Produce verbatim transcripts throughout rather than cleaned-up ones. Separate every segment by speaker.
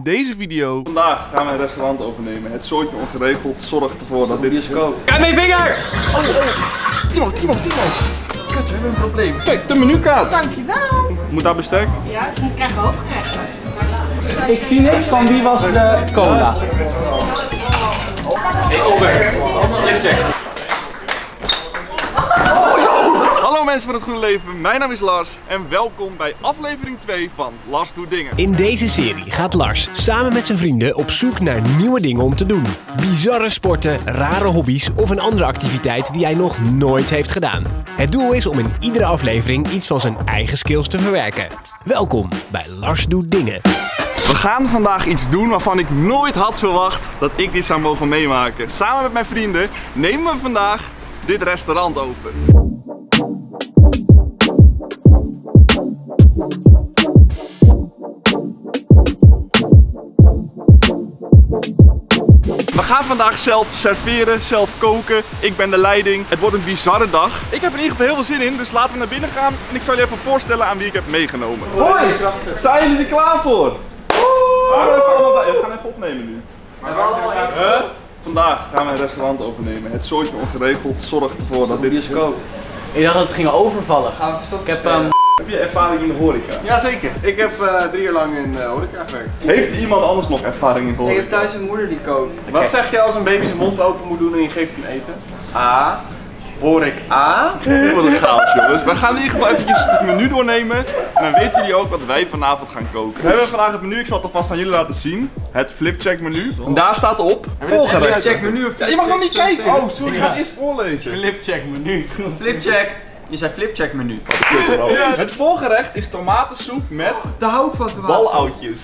Speaker 1: deze video. Vandaag gaan we een restaurant overnemen. Het Zootje Ongeregeld zorgt ervoor dat dit is kook.
Speaker 2: Kijk mijn vinger!
Speaker 1: Oh, oh. Timo, Timo, Timo. Kut, we hebben een probleem. Kijk, de menukaart.
Speaker 3: Dankjewel.
Speaker 1: Moet daar bestek?
Speaker 3: Ja, dus moet krijgen hoofdgerechten.
Speaker 2: Ik zie niks van wie was de cola.
Speaker 1: Ik over. Hallo mensen van het Goede Leven, mijn naam is Lars en welkom bij aflevering twee van Lars Doet Dingen.
Speaker 4: In deze serie gaat Lars samen met zijn vrienden op zoek naar nieuwe dingen om te doen. Bizarre sporten, rare hobby's of een andere activiteit die hij nog nooit heeft gedaan. Het doel is om in iedere aflevering iets van zijn eigen skills te verwerken. Welkom bij Lars Doet Dingen.
Speaker 1: We gaan vandaag iets doen waarvan ik nooit had verwacht dat ik dit zou mogen meemaken. Samen met mijn vrienden nemen we vandaag dit restaurant over. We gaan vandaag zelf serveren, zelf koken. Ik ben de leiding. Het wordt een bizarre dag. Ik heb er in ieder geval heel veel zin in, dus laten we naar binnen gaan. En ik zal je even voorstellen aan wie ik heb meegenomen. Boys, zijn jullie er klaar voor? We gaan even, allemaal bij. We gaan even opnemen nu. Uh, vandaag gaan we een restaurant overnemen. Het Zootje Ongeregeld zorgt ervoor dat dit is kook.
Speaker 2: Ik dacht dat het ging overvallen. Ik heb um...
Speaker 1: Heb je ervaring in de horeca?
Speaker 5: Jazeker. Ik heb uh, drie jaar lang in uh, horeca gewerkt.
Speaker 1: Heeft iemand anders nog ervaring in horeca?
Speaker 5: Ik heb thuis een moeder die kookt. Wat okay. zeg je als een baby zijn mond open moet doen en je geeft hem eten? A. Hoor ik A?
Speaker 1: Dit wordt een chaos, jongens. We gaan in ieder geval eventjes het menu doornemen. En dan weten jullie ook wat wij vanavond gaan koken. We hebben vandaag het menu, ik zal het alvast aan jullie laten zien. Het flipcheck menu. En daar staat op volgerechten.
Speaker 5: Flipcheck menu of
Speaker 1: ja, je mag nog niet kijken. Oh, sorry, ik ga het eerst voorlezen.
Speaker 2: Flipcheck menu.
Speaker 5: Flipcheck. Je zei flipcheck menu.
Speaker 1: Yes. Het volgerecht is tomatensoep met
Speaker 5: de hout van tomaten.
Speaker 1: baloutjes.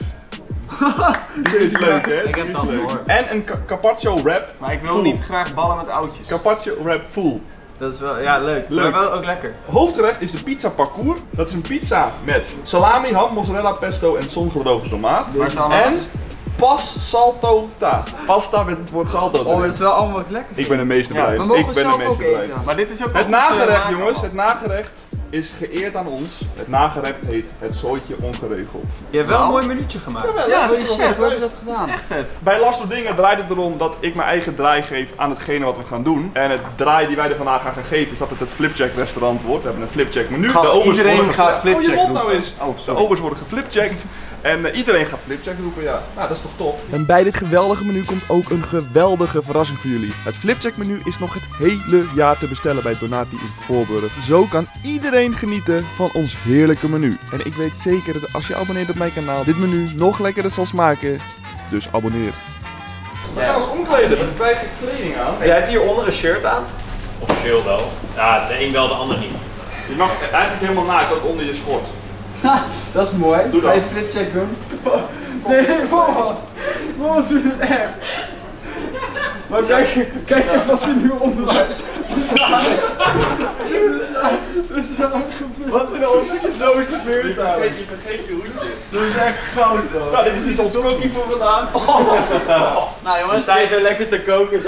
Speaker 1: Dit is leuk, hè?
Speaker 2: Ik heb het al gehoord.
Speaker 1: En een carpaccio wrap.
Speaker 5: Maar ik wil
Speaker 1: full.
Speaker 5: niet graag ballen met oudjes.
Speaker 1: Carpaccio wrap full.
Speaker 5: Dat is wel, ja, leuk.
Speaker 1: Leuk.
Speaker 5: Maar wel ook lekker.
Speaker 1: Hoofdgerecht is de pizza parcours. Dat is een pizza met salami, ham, mozzarella, pesto en zongedroogde tomaat.
Speaker 5: Waar is
Speaker 1: en pas salto ta. Pasta met het woord salto.
Speaker 5: Oh, dat is wel allemaal wat lekker.
Speaker 1: Ik ben de meeste blij.
Speaker 5: Ja,
Speaker 1: ik ben de meeste blij.
Speaker 5: Maar dit is ook
Speaker 1: het nagerecht, jongens. Het nagerecht is geëerd aan ons. Het nagerecht heet Het Zootje Ongeregeld.
Speaker 5: Je hebt wel nou. een mooi minuutje gemaakt.
Speaker 1: Ja,
Speaker 5: ja,
Speaker 1: dat
Speaker 5: is
Speaker 1: is
Speaker 5: vet. Hoe heb
Speaker 1: je
Speaker 5: dat gedaan? Dat is echt vet.
Speaker 1: Bij Lars Doet Dingen draait het erom dat ik mijn eigen draai geef aan hetgene wat we gaan doen. En het draai die wij er vandaag gaan geven is dat het het Flipcheck restaurant wordt. We hebben een Flipcheck menu.
Speaker 5: Gast,
Speaker 1: de obers
Speaker 5: iedereen
Speaker 1: worden
Speaker 5: gaat Flipcheck
Speaker 1: oh, je mond
Speaker 5: roepen.
Speaker 1: nou eens. Oh, de obers worden geflipcheckt. En uh, iedereen gaat Flipcheck roepen, ja. Nou, dat is toch top. En bij dit geweldige menu komt ook een geweldige verrassing voor jullie. Het Flipcheck menu is nog het hele jaar te bestellen bij Donati in Voorburg. Zo kan iedereen genieten van ons heerlijke menu. En ik weet zeker dat als je abonneert op mijn kanaal, dit menu nog lekkerder zal smaken. Dus abonneer. We gaan ons omkleden, we krijgen kleding aan.
Speaker 5: Jij hebt hieronder een shirt aan?
Speaker 6: Officieel wel. Ja, de een wel, de ander niet.
Speaker 1: Je mag eigenlijk helemaal naakt, ook onder je schort.
Speaker 5: Dat is mooi.
Speaker 1: Doe dat.
Speaker 5: Ga je flipcheck doen? Nee, Boas! Boas doet het echt! Maar kijk, kijk even wat ze nu onderuit. Wat zijn al stukjes zo gebeurd?
Speaker 1: Je vergeet, je vergeet je hoedje.
Speaker 5: Dat is echt goud hoor.
Speaker 1: Nou, dit is dus ons cookie voor vandaag.
Speaker 2: Nou jongens,
Speaker 5: Sta je zo lekker te koken zo.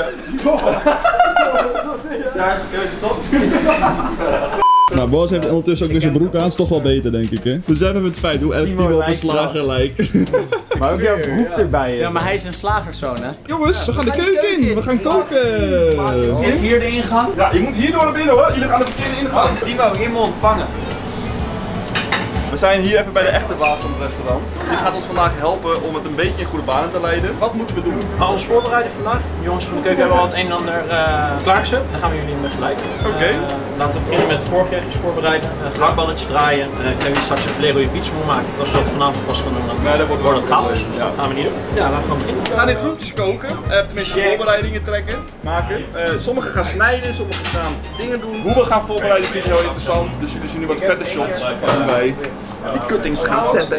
Speaker 5: Daar is de keuken toch?
Speaker 1: Nou, Boas heeft ondertussen ook weer zijn broek aan, is toch wel beter denk ik hè. Dus even met het feit hoe erg Timo op een slager lijkt.
Speaker 5: Maar ook jouw broek erbij.
Speaker 2: Ja, maar hij is een slagerszoon hè.
Speaker 1: Jongens, we gaan de keuken in, we gaan koken.
Speaker 2: Is hier de ingang?
Speaker 1: Ja, je moet hier door naar binnen hoor, jullie gaan de verkeerde ingang.
Speaker 5: Timo, in me ontvangen.
Speaker 1: We zijn hier even bij de echte baas van het restaurant. Die gaat ons vandaag helpen om het een beetje in goede banen te leiden. Wat moeten we doen?
Speaker 6: We gaan alles voorbereiden vandaag. De jongens van de keuken hebben al het een en ander uh, klaargezet. Dan gaan we jullie begeleiden.
Speaker 1: Oké. Okay.
Speaker 6: Uh, laten we beginnen met voorgerechtjes voorbereiden. Uh, gehaktballetjes draaien. Uh, ik ga jullie straks een filet rode pizza voor maken. Als we dat vanavond pas gaan doen, dan
Speaker 1: nee, dat wordt,
Speaker 6: wordt het chaos. Dus
Speaker 1: ja.
Speaker 6: dat gaan we niet doen. Ja, laten we gaan beginnen.
Speaker 1: We gaan in groepjes koken. Uh, tenminste voorbereidingen trekken, maken. Uh, sommigen gaan snijden, sommigen gaan dingen doen. Hoe we gaan voorbereiden is niet heel interessant. Dus jullie zien nu wat vette shots van hoe wij die cuttings gaan zetten.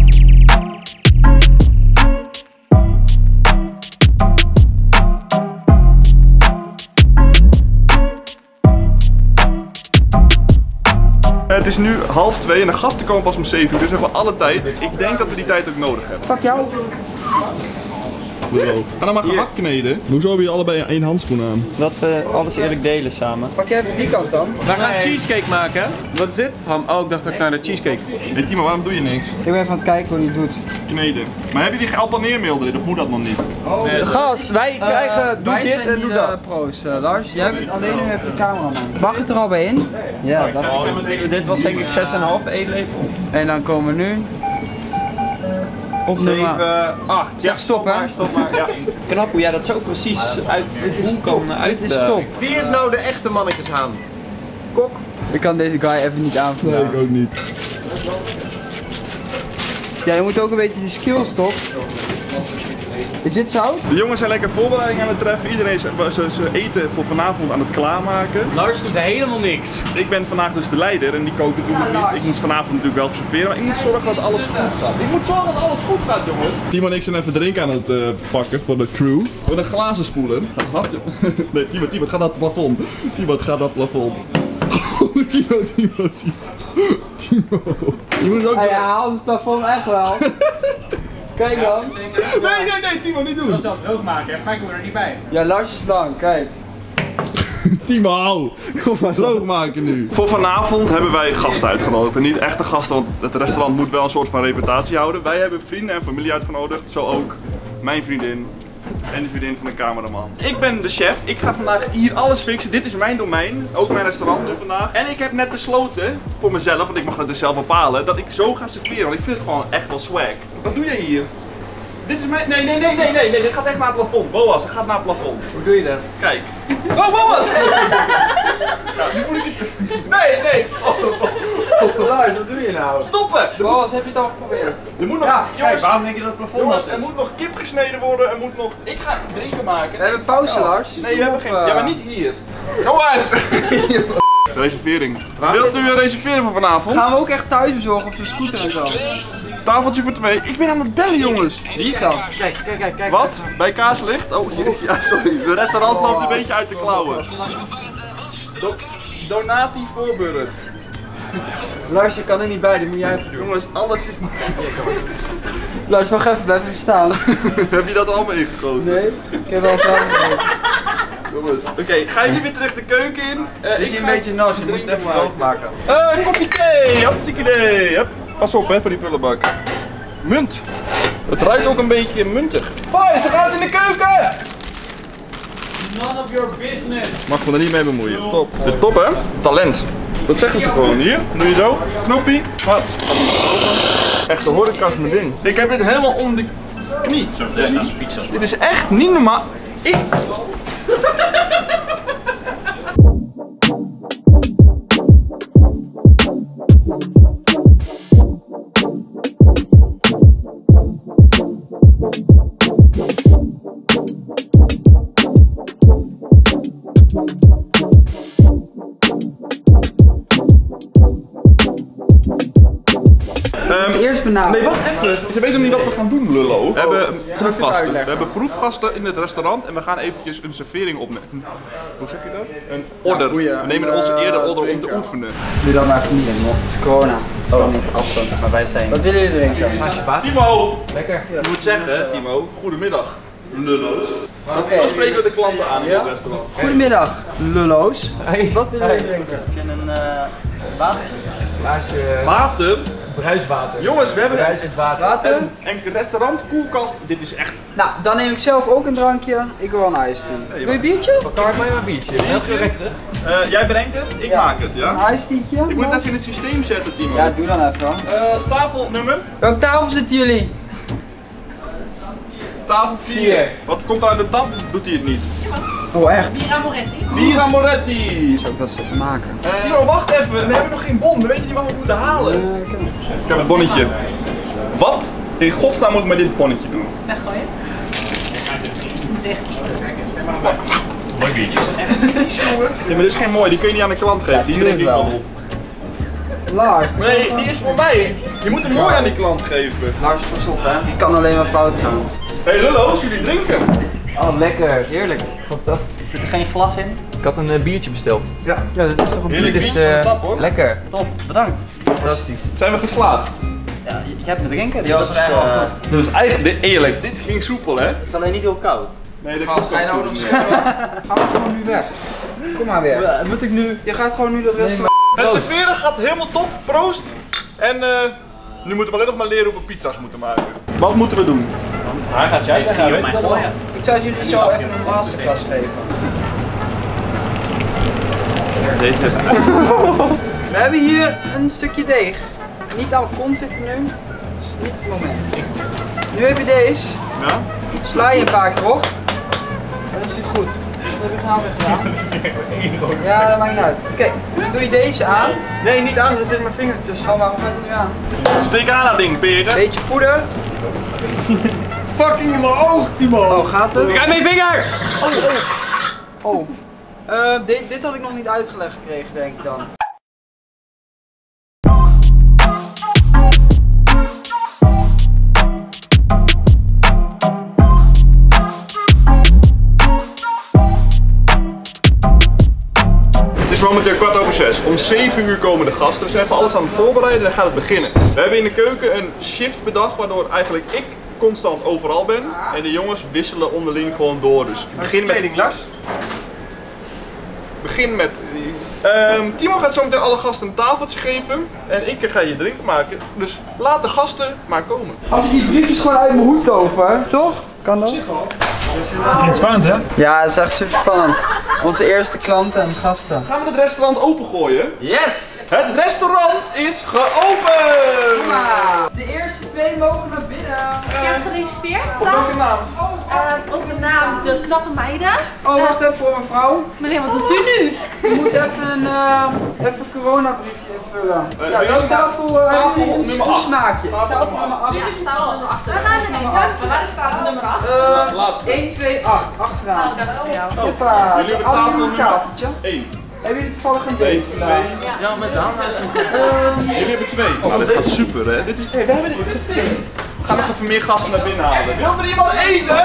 Speaker 1: Het is nu half twee en de gasten komen pas om zeven uur, dus we hebben alle tijd. Ik denk dat we die tijd ook nodig hebben.
Speaker 3: Pak jou.
Speaker 1: Bedroog. Ga dan maar gehakt kneden. Hoezo heb je allebei één handschoen aan?
Speaker 2: Dat we alles eerlijk delen samen.
Speaker 5: Pak jij even die kant dan?
Speaker 7: We gaan cheesecake maken. Wat is dit? Ham. Oh, ik dacht dat ik naar de cheesecake.
Speaker 1: Hé Timo, waarom doe je niks?
Speaker 5: Ik ben even aan het kijken hoe hij het doet.
Speaker 1: Kneden. Maar heb je die gealpaneermeel erin of moet dat nog niet?
Speaker 7: Nee,
Speaker 5: Gast, wij krijgen, doe
Speaker 2: wij
Speaker 5: dit
Speaker 2: zijn
Speaker 5: en doe
Speaker 2: niet
Speaker 5: dat.
Speaker 2: de pro's, uh, Lars. Jij bent alleen nu even de cameraman.
Speaker 5: Mag het er al bij in? Ja, dat
Speaker 2: Dit was denk ik zes komma vijf eetlepel.
Speaker 5: En dan komen we nu op nummer
Speaker 2: zeven, acht.
Speaker 5: Zeg stop, hè?
Speaker 2: Stop maar. Ja. Knap hoe jij dat zo precies uit het boel kan uit.
Speaker 5: Dit is top.
Speaker 7: Wie is nou de echte mannetjeshaan? Kok.
Speaker 5: Ik kan deze guy even niet aanvullen.
Speaker 1: Nee, ik ook niet.
Speaker 5: Ja, je moet ook een beetje die skills toch? Is dit zout?
Speaker 1: De jongens zijn lekker voorbereiding aan het treffen. Iedereen is ze, ze eten voor vanavond aan het klaarmaken.
Speaker 2: Lars doet helemaal niks.
Speaker 1: Ik ben vandaag dus de leider en die kookt natuurlijk niet. Ik moet vanavond natuurlijk wel observeren, maar ik moet zorgen dat alles goed gaat. Ik moet zorgen dat alles goed gaat, jongens. Timo en ik zijn even drinken aan het uh, pakken voor de crew. Met een glazen spoeler. Gaat hard. Nee, Timo, Timo, het gaat naar het plafond. Timo, het gaat naar het plafond. Timo, Timo, Timo. Timo. Je moet ook...
Speaker 5: Hij haalt het plafond echt wel. Kijk dan.
Speaker 1: Nee, nee, nee, Timo, niet doen.
Speaker 7: Zelf droog maken, hè? Kijk, ik er niet bij.
Speaker 5: Ja, Lars is lang, kijk.
Speaker 1: Timo, hou. Kom maar droog maken nu. Voor vanavond hebben wij gasten uitgenodigd. En niet echte gasten, want het restaurant moet wel een soort van reputatie houden. Wij hebben vrienden en familie uitgenodigd. Zo ook mijn vriendin en de vriendin van de cameraman. Ik ben de chef. Ik ga vandaag hier alles fixen. Dit is mijn domein. Ook mijn restaurant nu vandaag. En ik heb net besloten, voor mezelf, want ik mag dat dus zelf bepalen, dat ik zo ga serveren. Want ik vind het gewoon echt wel swag. Wat doe jij hier? Dit is mijn... Nee, nee, nee, nee, nee, nee. Dit gaat echt naar het plafond. Boas, het gaat naar het plafond.
Speaker 2: Hoe doe je dat?
Speaker 1: Kijk. Oh, Boas! Nou, nu moet ik het... Nee, nee. Oh, oh, oh.
Speaker 2: Lars, wat doe je nou?
Speaker 1: Stoppen!
Speaker 5: Boas, heb je het al geprobeerd?
Speaker 1: Er moet nog...
Speaker 2: Ja,
Speaker 1: jongens,
Speaker 2: kijk, waarom denk je dat het plafond
Speaker 1: jongens,
Speaker 2: was?
Speaker 1: er moet nog kip gesneden worden. Er moet nog... Ik ga drinken maken.
Speaker 5: We hebben pauze, Lars.
Speaker 1: Nee, we hebben geen...
Speaker 5: Of,
Speaker 1: Ja, maar niet hier. Jongens! Reservering. Wilt u een reserveren voor vanavond?
Speaker 5: Gaan we ook echt thuis bezorgen op de scooter en zo?
Speaker 1: Tafeltje voor twee. Ik ben aan het bellen, jongens.
Speaker 5: Wie is dat?
Speaker 2: Kijk, kijk, kijk, kijk.
Speaker 1: Wat? Bij Kaarslicht? Oh, ja, sorry. De restaurant loopt een beetje uit de klauwen. Do Donati Voorburg.
Speaker 5: Lars, je kan er niet bij, dat moet jij even doen.
Speaker 1: Jongens, alles is niet...
Speaker 5: Lars, wacht even, blijf even staan.
Speaker 1: Heb je dat allemaal ingegoten?
Speaker 5: Nee, ik heb wel zelf gegeten.
Speaker 1: Jongens, oké, okay, ga jullie weer terug de keuken in? Uh,
Speaker 5: Het is
Speaker 1: ik
Speaker 5: hier een
Speaker 1: ga
Speaker 5: beetje nat, je moet
Speaker 1: drinken
Speaker 5: het even
Speaker 1: maken.
Speaker 5: droog maken.
Speaker 1: Eh, een kopje thee, hartstikke idee. Hup. Pas op hè, voor die prullenbak. Munt. Het ruikt ook een beetje muntig. Hoi, ze gaat in de keuken!
Speaker 2: None of your business.
Speaker 1: Mag me er niet mee bemoeien. Top. Dit is top hè? Talent. Dat zeggen ze gewoon hier. Doe je zo. Knoppie. Wat? Echt de horeca is mijn ding. Ik heb dit helemaal om de knie.
Speaker 6: Zo, dit is pizza.
Speaker 1: Dit is echt niet normaal. Ik...
Speaker 5: Eerst benaderen.
Speaker 1: Nee, wacht even. Ze weten nog niet wat we gaan doen, lullo. We hebben proefgasten.
Speaker 5: uitleggen?
Speaker 1: We hebben proefgasten in het restaurant en we gaan eventjes een servering opnemen. Hoe zeg je dat? Een order. We nemen onze eerder order om te oefenen.
Speaker 5: Doe dat maar even niet, man. Het is corona.
Speaker 2: Oh, afstand. Maar wij zijn...
Speaker 5: Wat willen jullie drinken?
Speaker 1: Timo!
Speaker 2: Lekker.
Speaker 1: Je moet zeggen, Timo, goedemiddag. Lullo's.
Speaker 5: Oké.
Speaker 1: Zo spreken we de klanten aan in het restaurant.
Speaker 5: Goedemiddag, lullo's.
Speaker 2: Hey.
Speaker 5: Wat willen jullie drinken?
Speaker 2: Heb je een uh, water? Glaasje
Speaker 1: Water?
Speaker 2: bruiswater.
Speaker 1: Jongens, we hebben
Speaker 2: Bruisend water.
Speaker 5: Water?
Speaker 1: een, een restaurant, koelkast. Dit is echt...
Speaker 5: Nou, dan neem ik zelf ook een drankje. Ik wil een iced tea. Wil je een biertje?
Speaker 2: Start mij maar een biertje. Heel veel weer terug.
Speaker 1: Uh, jij brengt het, ik
Speaker 5: Ja.
Speaker 1: maak het, ja?
Speaker 5: Een iced tea'tje?
Speaker 1: Ik moet het even in het systeem zetten, Timo.
Speaker 5: Ja, doe dan even.
Speaker 1: Uh, tafelnummer?
Speaker 5: Welke tafel zitten jullie?
Speaker 1: Tafel vier.
Speaker 2: Vier.
Speaker 1: Wat komt er aan de tap? Doet hij het niet?
Speaker 5: Oh, echt?
Speaker 3: Mira Moretti.
Speaker 1: Mira Moretti.
Speaker 5: Zou ik dat even maken?
Speaker 1: Uh, Timo, wacht even. We hebben nog geen bon. We weten niet wat we moeten halen.
Speaker 5: Uh, ik heb-
Speaker 1: Ik heb het bonnetje. Wat? In godsnaam moet ik met dit bonnetje doen?
Speaker 3: Weggooien. Dicht.
Speaker 6: Mooi biertje.
Speaker 1: Ja, maar dit is geen mooi. Die kun je niet aan de klant geven. Die drink ik
Speaker 5: tuurlijk
Speaker 1: wel
Speaker 5: wel.
Speaker 1: op.
Speaker 5: Lars.
Speaker 1: Nee, die is voor mij. Je moet hem mooi aan die klant geven.
Speaker 5: Lars, pas op hè. Het kan alleen maar fout gaan.
Speaker 1: Hé hey, lullo's, jullie drinken.
Speaker 2: Oh, lekker. Heerlijk. Fantastisch. Zit er geen glas in? Ik had een uh, biertje besteld.
Speaker 5: Ja, dat is toch een
Speaker 1: Heerlijk
Speaker 2: Dit is
Speaker 1: biertje van de
Speaker 2: uh,
Speaker 1: tap hoor.
Speaker 2: lekker. Top. Bedankt. Fantastisch.
Speaker 1: Zijn we geslaagd?
Speaker 3: Ja,
Speaker 2: ik heb me drinken.
Speaker 3: Die was echt wel goed.
Speaker 1: Dus eigenlijk, dit, eerlijk, dit ging soepel, hè?
Speaker 2: Het is alleen niet heel koud.
Speaker 1: Nee, dat
Speaker 5: Gast, ga je nou nog zeggen? Gaan we gewoon nu weg. Kom maar weer.
Speaker 2: Ja, moet ik nu...
Speaker 5: Je gaat gewoon nu dat restaurant.
Speaker 1: Het serveren gaat helemaal top, proost. En uh, nu moeten we alleen nog maar leren hoe we pizza's moeten maken. Wat moeten we doen?
Speaker 6: Hij gaat jij zeggen, weet je wel.
Speaker 5: Ik zou jullie zo even een masterclass geven.
Speaker 1: Deze even.
Speaker 5: We hebben hier een stukje deeg. Niet aan de kont zitten nu. Dat is niet het moment. Nu heb je deze.
Speaker 1: Ja?
Speaker 5: Sla je een paar keer op. En dan is het goed. Dat heb ik nou weer gedaan. Ja, dat maakt niet uit. Oké, dan doe je deze aan.
Speaker 7: Nee, niet aan, er zit mijn vinger tussen.
Speaker 5: Oh, maar hoe gaat het nu aan?
Speaker 1: Steek aan dat ding, Peter.
Speaker 5: Beetje poeder.
Speaker 7: Fucking in mijn oog, Timo!
Speaker 5: Oh, gaat het?
Speaker 7: Kijk mijn vinger!
Speaker 5: Oh, oh. Uh, dit, dit had ik nog niet uitgelegd gekregen, denk ik dan.
Speaker 1: Het is momenteel kwart over zes. Om zeven uur komen de gasten. We zijn even alles aan het voorbereiden en dan gaat het beginnen. We hebben in de keuken een shift bedacht waardoor eigenlijk ik constant overal ben. En de jongens wisselen onderling gewoon door. Dus ik begin met...
Speaker 7: Lars.
Speaker 1: Begin met... Um, Timo gaat zo meteen alle gasten een tafeltje geven. En ik ga je drinken maken. Dus laat de gasten maar komen.
Speaker 5: Als ik die briefjes gewoon uit mijn hoed tover, toch? Kan dat?
Speaker 6: Ik vind het spannend, hè?
Speaker 5: Ja, het is echt super spannend. Onze eerste klanten en gasten.
Speaker 1: Gaan we het restaurant opengooien?
Speaker 5: Yes!
Speaker 1: Het restaurant is geopend!
Speaker 5: De eerste twee mogen naar binnen.
Speaker 3: Ik heb gereserveerd.
Speaker 1: Op welke naam?
Speaker 3: Uh, op mijn naam De Knappe Meiden.
Speaker 5: Oh, wacht even voor mevrouw.
Speaker 3: Meneer, wat doet u nu?
Speaker 5: Je moet even een uh, even een coronabriefje invullen.
Speaker 1: Uh,
Speaker 5: Ja, dat is tafel, uh,
Speaker 1: tafel
Speaker 5: een, een,
Speaker 1: nummer
Speaker 5: een
Speaker 1: acht.
Speaker 5: smaakje.
Speaker 1: Tafel
Speaker 5: Tafel
Speaker 1: nummer
Speaker 5: nummer acht.
Speaker 3: Ja, tafel nummer acht. Waar gaan we heen? Waar is tafel nummer acht?
Speaker 5: Uh, één, twee, acht, achteraan.
Speaker 3: Oh, dankjewel.
Speaker 5: Hoppa,
Speaker 1: Jullie hebben
Speaker 5: allemaal
Speaker 1: tafel
Speaker 5: een
Speaker 1: nummer
Speaker 5: tafeltje.
Speaker 1: één.
Speaker 5: Hebben jullie toevallig een
Speaker 1: twee,
Speaker 5: date vandaag?
Speaker 6: Ja, met Daan.
Speaker 1: Jullie hebben twee. Oh, dit gaat super, hè? Dit is... Hey, we hebben dit. Dit is... We gaan nog even meer gasten naar binnen halen. Wil er iemand eten?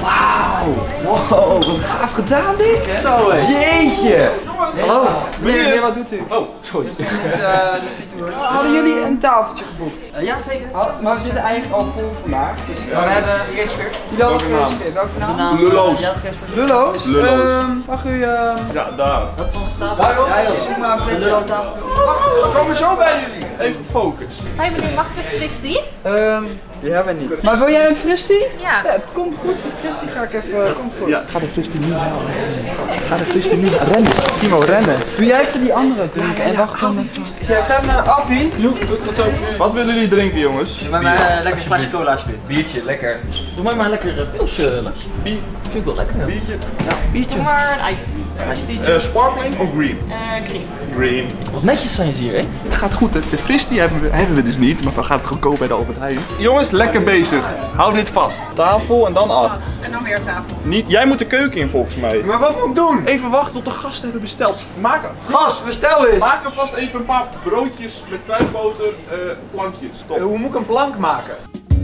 Speaker 5: Wow, wat gaaf gedaan dit. Zo hé. Jeetje. Hallo. Meneer, meneer, wat doet u?
Speaker 1: Oh, sorry.
Speaker 5: Niet, uh, dus niet doen. Hadden jullie een tafeltje geboekt?
Speaker 2: Uh, ja, zeker.
Speaker 5: Had- maar we zitten eigenlijk al vol vandaag. Dus, uh,
Speaker 2: Maar we hebben gereserveerd.
Speaker 5: jullie hadden
Speaker 1: Welke naam?
Speaker 5: gereserveerd. Welke
Speaker 2: De
Speaker 5: naam?
Speaker 2: naam.
Speaker 1: Lullo's.
Speaker 2: Ja, gereserveerd.
Speaker 5: Lullo's.
Speaker 1: Lullo's.
Speaker 5: Ehm, mag u... ehm
Speaker 1: Ja, daar.
Speaker 2: Dat is onze tafel.
Speaker 5: Ja, joh, zoek maar een
Speaker 2: De
Speaker 5: plekje.
Speaker 2: Lullo tafel.
Speaker 1: We komen zo bij jullie. Even focus.
Speaker 3: Hoi meneer, mag ik een fristie?
Speaker 5: Ehm, die hebben we niet. Maar wil jij een fristie?
Speaker 3: Ja.
Speaker 5: Ja, het komt goed. De fristie ga ik even... Het komt goed.
Speaker 1: Ja, ga de fristie nu halen. Ga de fristie nu rennen.
Speaker 5: Timo, rennen. Doe jij even die andere drinken en wacht dan even. Ja, ik ga even naar de appie.
Speaker 1: Wat willen jullie drinken, jongens?
Speaker 2: Doe mij maar uh, lekker glaasje cola alsjeblieft. Biertje, lekker. Doe mij maar een lekker uh, pilsje, Lars.
Speaker 1: Bier,
Speaker 2: Vind ik wel lekker. Ja.
Speaker 1: biertje.
Speaker 2: Biertje.
Speaker 3: Doe maar een ijstie.
Speaker 2: Ijstietje.
Speaker 1: Uh, sparkling of green?
Speaker 3: Uh, green.
Speaker 1: Green.
Speaker 2: Wat netjes zijn ze hier, hè?
Speaker 1: Het gaat goed, hè? De fristie hebben we, hebben we dus niet, maar we gaan het gewoon kopen bij de Albert Heijn. Jongens, lekker bezig. Hou dit vast. Tafel en dan acht.
Speaker 3: En dan weer tafel.
Speaker 1: Niet, jij moet de keuken in volgens mij.
Speaker 7: Maar wat moet ik doen?
Speaker 1: Even wachten tot de gasten hebben besteld. Maak,
Speaker 7: Gast, bestel eens!
Speaker 1: maak alvast even een paar broodjes met kruidboter, eh plankjes. Top.
Speaker 7: Hoe moet ik een plank maken?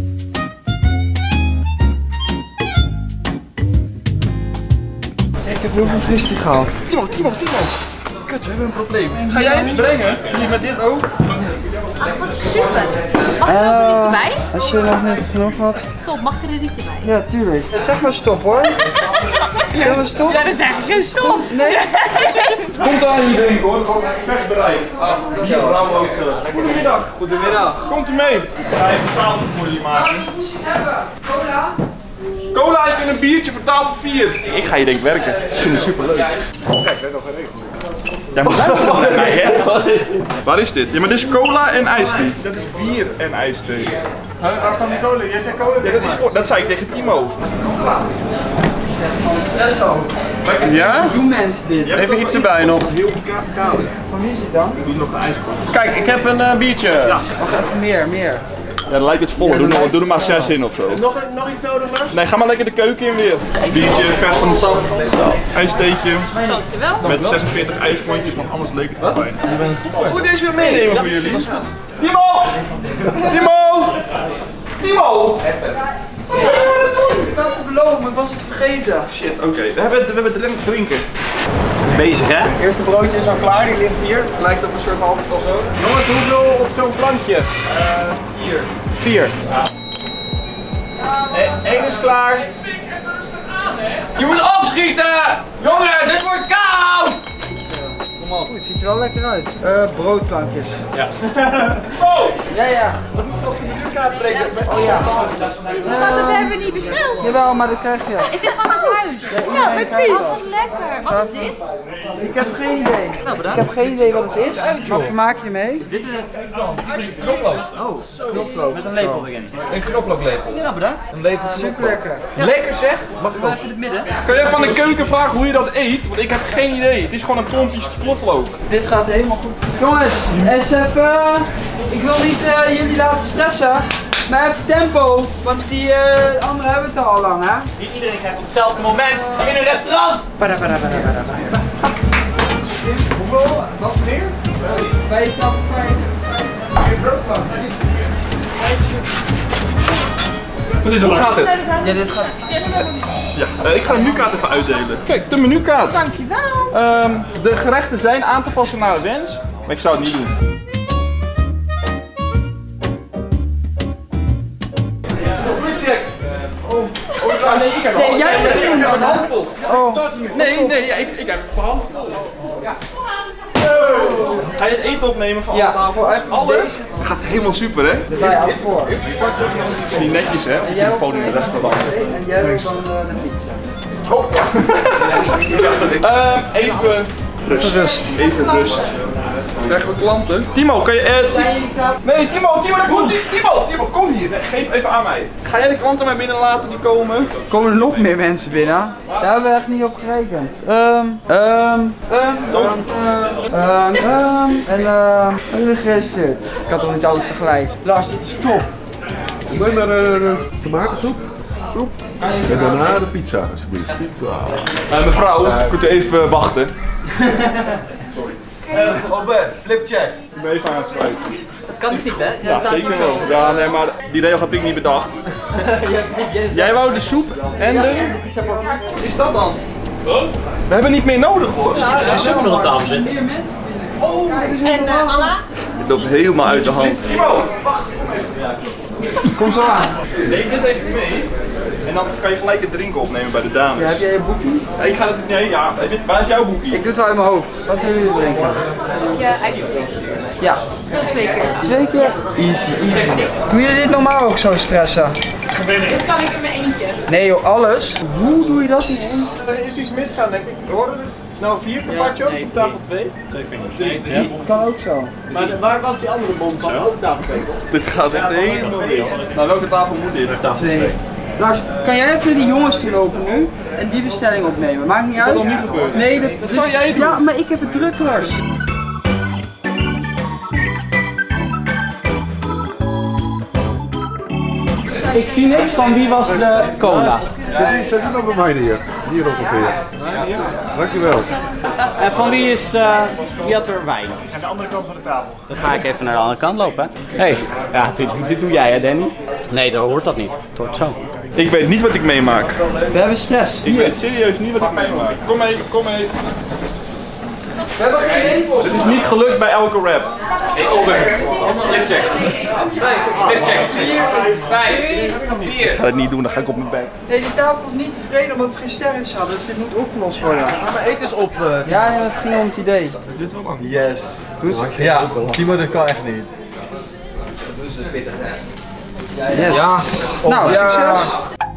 Speaker 5: Ik heb heel veel fristie gehad.
Speaker 1: Timo, Timo, Timo. Kut, we hebben een probleem. Ga jij het brengen? Hier met dit ook?
Speaker 3: Ach, wat super. Mag er ook een rietje bij?
Speaker 5: Als je nog net genoeg had.
Speaker 3: Top, mag er een rietje bij?
Speaker 5: Ja, tuurlijk. Ja, zeg maar stop hoor. Zullen we stop?
Speaker 3: Ja, dat is eigenlijk geen stop.
Speaker 5: Nee.
Speaker 1: Komt daar niet drinken hoor, gewoon vers bereid. Hier brouwen we ook zelf. Goedemiddag.
Speaker 5: Goedemiddag.
Speaker 1: Komt u mee? Ik ga even tafel voor jullie maken.
Speaker 5: Wat moest je hebben? Cola?
Speaker 1: Cola en een biertje voor tafel vier. Ik ga hier denk ik werken. Dat vind ik super leuk. Kijk, weet nog geen rekening. Jij moet luisteren met mij, hè? Waar is dit? Ja, maar dit is cola en ijsthee. Dat is bier en ijsthee.
Speaker 7: Waar kwam die cola? Jij zei cola?
Speaker 1: Ja, dat, is voor, dat zei ik tegen Timo.
Speaker 5: Espresso.
Speaker 7: Ja?
Speaker 5: Doen mensen dit?
Speaker 7: Even iets erbij nog.
Speaker 1: Heel kalig.
Speaker 5: Van wie is dit dan?
Speaker 1: Doe nog een ijskop.
Speaker 7: Kijk, ik heb een uh, biertje.
Speaker 1: Ja.
Speaker 5: Wacht even meer, meer.
Speaker 1: Ja, dan lijkt het vol. Doe, nog, doe er maar zes in of zo.
Speaker 7: Nog, nog iets nodig, Lars?
Speaker 1: Nee, ga maar lekker de keuken in weer. Biertje, vers van de tap. IJstheetje.
Speaker 3: Dankjewel.
Speaker 1: Met zesenveertig ijsklontjes, want anders leek het erbij. Zal ik deze weer meenemen voor jullie? Timo! Timo! Timo!
Speaker 5: Ik had ze beloven, maar ik was het vergeten.
Speaker 1: Shit, oké. We hebben, we hebben drink- drinken.
Speaker 7: Bezig, hè? Het eerste broodje is al klaar, die ligt hier. Lijkt op een soort halve calzone. Jongens, hoeveel op zo'n plankje?
Speaker 1: Vier.
Speaker 7: vier. één is klaar.
Speaker 2: Je moet opschieten! Jongens, het wordt koud!
Speaker 5: Oeh, het ziet er wel lekker uit. Uh, broodplankjes.
Speaker 6: Ja.
Speaker 5: Oh! Ja, ja. We moeten nog de menukaart brengen. Oh ja.
Speaker 3: Uh, dat hebben we niet besteld.
Speaker 5: Jawel, maar dat krijg je.
Speaker 3: Is dit van het huis? Ja, met wie? Oh, wat lekker. Wat is dit?
Speaker 5: Ik heb geen idee. Nou, ik heb geen idee wat het is. Wat vermaak je mee?
Speaker 2: Is dit een knoflook? Oh,
Speaker 5: knoflook.
Speaker 2: Met een lepel erin. Een knoflooklepel. Nou, bedankt. Een lepel
Speaker 5: super lekker.
Speaker 2: Ja. Lekker zeg. Mag ik wel even in het midden?
Speaker 1: Kan jij van de keuken vragen hoe je dat eet? Want ik heb geen idee. Het is gewoon een klompje knoflook.
Speaker 5: Dit gaat helemaal goed. Jongens, eens even. Ik wil niet uh, jullie laten stressen. Maar even tempo. Want die uh, anderen hebben het al lang, hè?
Speaker 6: Niet iedereen krijgt op hetzelfde moment in een restaurant.
Speaker 5: Para, para, para, para, para. Hoeveel? Wat meer? Vijf, vijf. Vier broodplankjes.
Speaker 1: Wat is er? Hoe gaat het?
Speaker 5: Ja, dit gaat.
Speaker 1: Ja, uh, ik ga de menukaart even uitdelen. Kijk, de menukaart.
Speaker 3: Dankjewel.
Speaker 1: Um, de gerechten zijn aan te passen naar de wens, maar ik zou het niet doen. Flipcheck! Oh, oh nee, ik heb
Speaker 5: nee, jij hebt
Speaker 1: een handvol.
Speaker 5: Oh,
Speaker 1: nee, nee, ja, ik, ik heb een handvol. Ja. Ga je het eten opnemen van alle
Speaker 5: ja,
Speaker 1: tafels? Alles? Dat gaat helemaal super, hè?
Speaker 5: Bij af voor.
Speaker 1: Niet netjes, hè? Op de telefoon in een restaurant.
Speaker 5: En jij wil dan uh, de pizza.
Speaker 1: Oh. uh, even rust.
Speaker 5: Rust.
Speaker 1: Even rust. Krijgen we klanten? Timo, kan je... Uh,
Speaker 5: Zijn jullie klaar?
Speaker 1: nee, Timo, Timo, kom, Timo, Timo, kom hier. Nee, geef even aan mij. Ga jij de klanten maar binnen laten die komen?
Speaker 5: Komen er nog meer mensen binnen? Daar hebben we echt niet op gerekend. Ehm, ehm, ehm, ehm, ehm, en ehm, hebben we gereserveerd? Ik had toch niet alles tegelijk. Lars, dit is top.
Speaker 8: Neem maar uh, tomatensoep. Soep. En daarna de pizza, alsjeblieft.
Speaker 1: Uh, mevrouw, uh, kunt u even uh, wachten?
Speaker 2: Sorry. Uh, Robert, flipcheck.
Speaker 1: Ik ben even aan het sluiten.
Speaker 2: Dat kan niet, hè? Ja,
Speaker 1: ja zeker wel. Ja, nee, maar die regel heb ik niet bedacht. Jij wou de soep en de... Wat is dat dan? Wat? We hebben niet meer nodig, hoor.
Speaker 6: Ja, ja, zullen we nog op tafel zitten?
Speaker 1: Oh, dit is
Speaker 3: En uh, Anna?
Speaker 1: Het loopt helemaal uit de hand. Timo, wacht, kom even. Kom zo aan. Neem dit even mee. En dan kan je gelijk het drinken opnemen bij de dames.
Speaker 5: Ja, heb jij je boekie?
Speaker 1: Ja, ik ga het... Nee, ja. Waar is jouw boekie?
Speaker 5: Ik doe het wel in mijn hoofd. Wat willen jullie drinken?
Speaker 3: Ja, ijscream.
Speaker 5: Ja.
Speaker 3: Doe twee keer.
Speaker 5: Twee keer? Easy, easy. Doe je dit normaal ook zo stressen?
Speaker 3: Dit kan ik in mijn eentje.
Speaker 5: Nee joh, alles? Hoe doe je dat niet?
Speaker 7: Er is iets misgaan, denk ik. Horen we nou vier carpaccio's ja, op tafel twee?
Speaker 6: Twee vingers.
Speaker 7: Drie, drie.
Speaker 5: Ja. Kan ook zo.
Speaker 7: Maar waar was die andere bom van? Ook tafel twee, toch?
Speaker 1: Dit gaat echt helemaal niet. Nou, welke tafel moet dit?
Speaker 6: Tafel twee.
Speaker 5: Lars, kan jij even die jongens toe lopen nu en die bestelling opnemen? Maakt niet uit.
Speaker 1: Dat is nog niet gebeurd.
Speaker 5: Nee, dat,
Speaker 1: dat zou jij doen.
Speaker 5: Ja, maar ik heb het druk, Lars.
Speaker 7: Ik zie niks van wie was de cola.
Speaker 8: Zet die, zet die nog bij mij neer. Hier ongeveer. Dankjewel.
Speaker 7: En van wie is, uh, wie had er wijn? Die zijn de andere kant van de tafel.
Speaker 2: Dan ga ik even naar de andere kant lopen.
Speaker 7: Hé, hey, ja, dit, dit doe jij hè Danny?
Speaker 2: Nee, dat hoort dat niet. Het hoort zo.
Speaker 1: Ik weet niet wat ik meemaak.
Speaker 5: We hebben stress.
Speaker 1: Ik weet serieus niet wat ik meemaak. Kom even, kom even.
Speaker 5: We hebben geen lepels.
Speaker 1: Het is niet gelukt bij elke rap.
Speaker 2: Ik over. Flipcheck. Flipcheck. Vijf. Vier.
Speaker 1: Ik ga het niet doen, dan ga ik op mijn bek.
Speaker 5: Nee, die tafel is niet tevreden omdat ze geen sterretjes hadden, dus dit moet opgelost worden.
Speaker 7: Maar mijn eten is op. Uh,
Speaker 5: ja, nee, het ging om het idee.
Speaker 7: Het duurt wel lang.
Speaker 8: Yes.
Speaker 7: Ja, Timo, dat kan echt niet.
Speaker 2: Dat is het pittig, hè?
Speaker 5: Yes.
Speaker 8: Ja.
Speaker 5: Nou,
Speaker 8: ja.
Speaker 5: succes.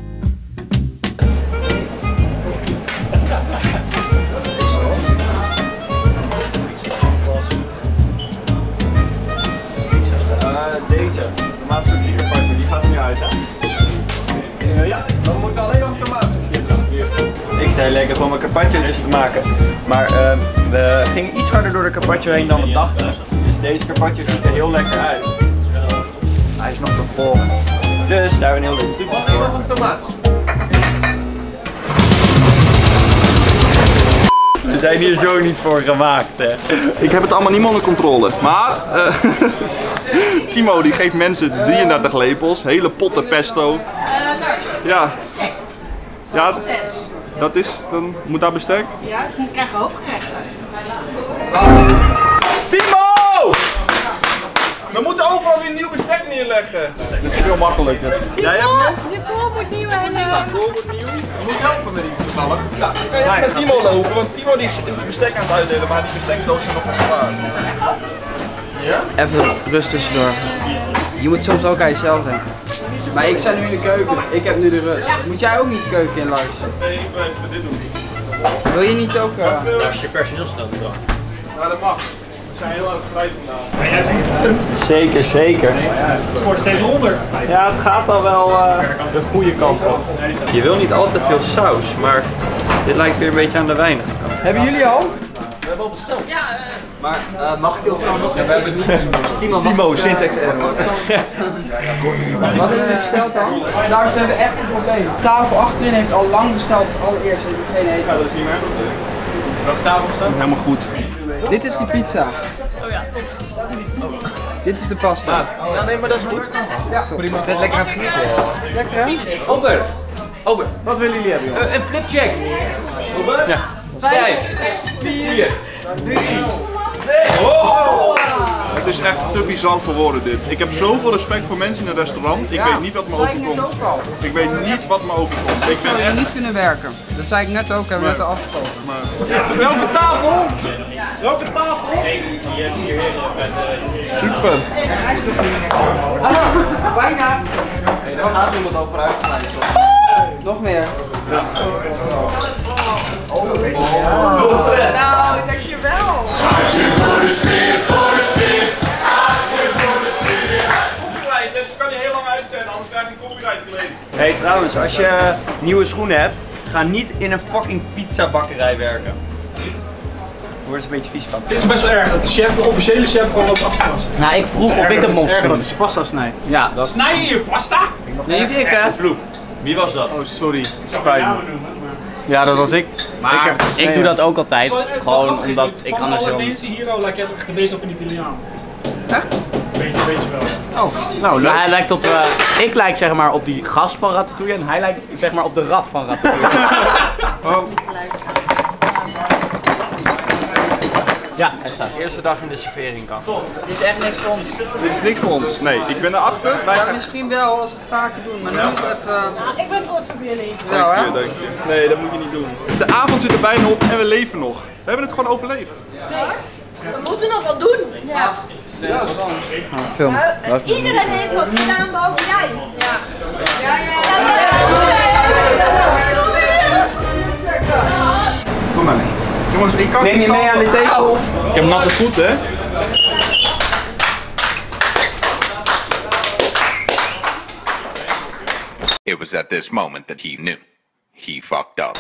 Speaker 7: Deze, tomaatsoep hier, carpaccio, die gaat er nu uit hè? Uh, ja, dan moet alleen nog een tomaatsoepje eraan. Ik zei lekker gewoon mijn carpaccio's te maken. Maar uh, we gingen iets harder door de carpaccio heen dan we dachten. Dus deze carpaccio ziet er heel lekker uit. Hij is nog te vol. Dus daar hebben we een heel leuk truc voor. Nog een tomaatsoep. We zijn hier zo niet voor gemaakt hè.
Speaker 1: Ik heb het allemaal niet meer onder controle. Maar uh, Timo die geeft mensen drieëndertig lepels, hele potten pesto. Ja. Ja, dat is, dan moet daar bestek.
Speaker 3: Ja, dus moet krijgen hoofdgerechten.
Speaker 1: Timo! We moeten overal weer een nieuw bestek neerleggen. Dat is veel makkelijker. Jij hebt hem?
Speaker 3: Nicole moet nieuw en...
Speaker 1: Nicole moet nieuw. Je moet helpen met iets toevallig. Ja, dan kan je even met Timo lopen, want Timo die is zijn bestek aan het uitdelen, maar die bestekdoos is nog wel zwaar. Ja?
Speaker 5: Even rust tussendoor. Je moet soms ook aan jezelf denken. Maar ik sta nu in de keuken, dus ik heb nu de rust. Moet jij ook niet de keuken in, Lars?
Speaker 1: Nee, ik blijf dit doen.
Speaker 5: Wil je niet ook... Uh...
Speaker 6: Als je personeelsnood dan.
Speaker 1: Ja, dat mag. We zijn heel erg vrij vandaag.
Speaker 7: Zeker, zeker.
Speaker 6: Het wordt steeds ronder.
Speaker 7: Ja, het gaat al wel uh, de goede kant op. Je wil niet altijd veel saus, maar dit lijkt weer een beetje aan de weinig.
Speaker 5: Hebben jullie al?
Speaker 2: We hebben al besteld.
Speaker 3: Ja, uh...
Speaker 2: Maar uh, mag ik ook nog?
Speaker 5: Ja, we hebben het niet.
Speaker 2: Timo,
Speaker 1: Timo, syntax error.
Speaker 5: Wat hebben jullie besteld dan? Lars, we hebben echt een probleem. De tafel achterin heeft al lang besteld, dus allereerst heeft hij geen eten.
Speaker 1: Ja, dat is niet meer. Welke tafel staat? Helemaal goed.
Speaker 5: Dit is die pizza.
Speaker 3: Oh ja, top.
Speaker 5: Dit is de pasta.
Speaker 2: Ja, nee, maar dat is goed.
Speaker 5: Ja, prima.
Speaker 2: Ik ben lekker aan het genieten.
Speaker 5: Lekker hè?
Speaker 2: Ober. Ober.
Speaker 8: Wat willen jullie hebben, jongens?
Speaker 2: Uh, een flipjack. Ober? Ja. Vijf. Vier. Drie.
Speaker 1: Oh! Het is echt te bizar voor woorden dit. Ik heb zoveel respect voor mensen in een restaurant. Ik
Speaker 5: Ja,
Speaker 1: weet niet wat me
Speaker 5: dat zei ik
Speaker 1: overkomt.
Speaker 5: net ook al.
Speaker 1: Ik weet niet wat me overkomt. Ik ben
Speaker 5: Zou je
Speaker 1: echt...
Speaker 5: niet kunnen werken? Dat zei ik net ook, hebben we net al afgesproken.
Speaker 1: Op welke tafel? Welke tafel? Super.
Speaker 5: Ah, bijna.
Speaker 2: Hey, daar gaat iemand over uitgeleid.
Speaker 5: Nog meer.
Speaker 3: Nou, dankjewel.
Speaker 1: Copyright, dus kan je heel lang uitzenden, anders krijg je een copyright claim.
Speaker 7: Hey, trouwens, als je nieuwe schoenen hebt, ga niet in een fucking pizzabakkerij werken. Daar word je een beetje vies van.
Speaker 6: Dit is best wel erg dat de chef, de officiële chef, gewoon loopt af te wassen.
Speaker 2: Nou, ik vroeg of ik dat mocht
Speaker 5: Erger
Speaker 2: doen.
Speaker 5: dat hij zijn pasta snijdt.
Speaker 2: Ja, dat is...
Speaker 6: Snij je je pasta?
Speaker 2: Nee, niet ik hè.
Speaker 7: Vloek. Wie was dat?
Speaker 8: Oh, sorry. Spijt me. Ja, dat was ik.
Speaker 2: Maar
Speaker 8: ik, heb
Speaker 2: ik
Speaker 8: gesneden.
Speaker 2: doe dat ook altijd.
Speaker 6: Terwijl het wel
Speaker 2: Gewoon
Speaker 6: grappig is,
Speaker 2: omdat ik
Speaker 6: van
Speaker 2: anders
Speaker 6: alle
Speaker 2: heel...
Speaker 6: mensen hier al lijkt je echt de meest op een Italiaan.
Speaker 5: Echt?
Speaker 6: Weet je, weet je wel.
Speaker 5: Oh.
Speaker 8: Nou, leuk.
Speaker 2: Maar hij lijkt op, uh, ik lijk zeg maar op die gast van Ratatouille en hij lijkt zeg maar op de rat van Ratatouille.
Speaker 8: Oh.
Speaker 2: Ja, hij staat.
Speaker 7: Eerste dag in de servering kan.
Speaker 5: Dit is echt niks voor ons.
Speaker 1: Dit is niks voor ons. Nee, ik ben erachter. Wij
Speaker 5: Ja,
Speaker 1: gaan...
Speaker 5: misschien wel als we het vaker doen, maar nu is het even...
Speaker 3: Nou, ik ben trots op jullie.
Speaker 5: Wel hè?
Speaker 1: Dank je, dank je. Nee, dat moet je niet doen. De avond zit er bijna op en we leven nog. We hebben het gewoon overleefd.
Speaker 3: Nee, we moeten nog wat doen. Ja.
Speaker 5: Film.
Speaker 3: Uh, iedereen heeft wat gedaan behalve jij. Ja. Ja, ja,
Speaker 1: Kom maar mee. Jongens, ik kan
Speaker 7: Neem
Speaker 1: niet
Speaker 7: je mee aan de tafel?
Speaker 1: Ik heb natte voeten, hè?
Speaker 9: It was at this moment that he knew. He fucked up.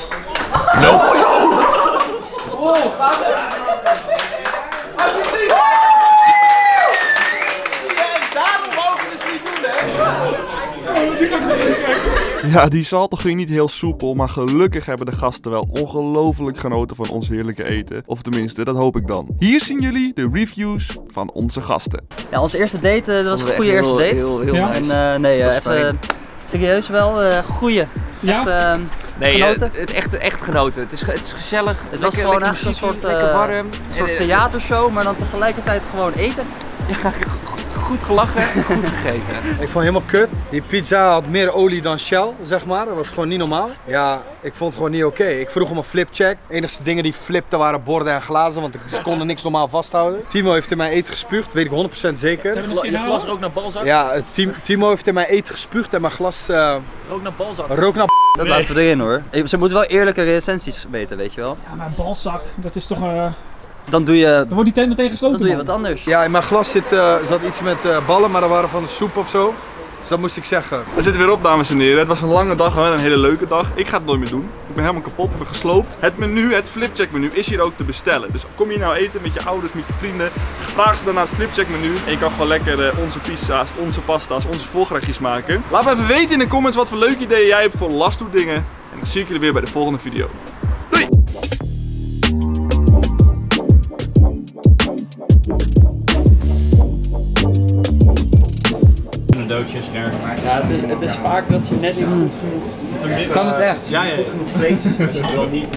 Speaker 1: Ja, die salto ging niet heel soepel, maar gelukkig hebben de gasten wel ongelooflijk genoten van ons heerlijke eten. Of tenminste, dat hoop ik dan. Hier zien jullie de reviews van onze gasten.
Speaker 10: Ja, onze eerste date, uh, dat was een goede
Speaker 2: Heel,
Speaker 10: eerste date.
Speaker 2: heel, heel
Speaker 6: Ja.
Speaker 2: nice.
Speaker 10: En uh, nee, uh,
Speaker 2: Was
Speaker 10: even
Speaker 2: fijn.
Speaker 10: uh, serieus wel, uh, goeie.
Speaker 6: Ja?
Speaker 10: Echt, uh,
Speaker 2: Nee,
Speaker 10: genoten.
Speaker 2: uh, het echt, echt genoten. Het is, ge- het is gezellig.
Speaker 10: Het was
Speaker 2: lekker,
Speaker 10: gewoon
Speaker 2: lekker
Speaker 10: echt een
Speaker 2: muziekje,
Speaker 10: soort, uh,
Speaker 2: lekker warm.
Speaker 10: een soort
Speaker 2: En, uh,
Speaker 10: theatershow, maar dan tegelijkertijd gewoon eten.
Speaker 2: Ja, goed gelachen, goed gegeten.
Speaker 11: Ik vond het helemaal kut. Die pizza had meer olie dan Shell, zeg maar. Dat was gewoon niet normaal. Ja, ik vond het gewoon niet oké. Ik vroeg om een flipcheck. De enige dingen die flipten waren borden en glazen, want ze konden niks normaal vasthouden. Timo heeft in mijn eten gespuugd, weet ik honderd procent zeker.
Speaker 2: Je glas rook naar balzak?
Speaker 11: Ja, Tim- Timo heeft in mijn eten gespuugd en mijn glas uh,
Speaker 2: Rook naar balzak?
Speaker 11: rook naar
Speaker 10: Dat laten we erin hoor. Ze moeten wel eerlijke recensies weten, weet je wel.
Speaker 6: Ja, maar een balzak, dat is toch... Uh,
Speaker 10: Dan doe je,
Speaker 6: dan wordt die tent meteen gesloten.
Speaker 10: dan doe je
Speaker 6: man.
Speaker 10: wat anders.
Speaker 11: Ja, in mijn glas zit, uh, zat iets met uh, ballen, maar dat waren van de soep of zo. Dus dat moest ik zeggen.
Speaker 1: We zitten weer op, dames en heren. Het was een lange dag, maar wel een hele leuke dag. Ik ga het nooit meer doen. Ik ben helemaal kapot, ik ben gesloopt. Het menu, het flipcheck menu, is hier ook te bestellen. Dus kom je nou eten met je ouders, met je vrienden, vraag ze dan naar het flipcheck menu. En je kan gewoon lekker uh, onze pizza's, onze pasta's, onze volgerechtjes maken. Laat me even weten in de comments wat voor leuke ideeën jij hebt voor last dingen. En dan zie ik jullie weer bij de volgende video. Doei!
Speaker 6: Doodjes, erg.
Speaker 7: Ja, het is, het is vaak dat ze net niet goed genoeg...
Speaker 10: Kan het echt?
Speaker 7: Ja, ja. Goed genoeg vlees is als je het wel niet...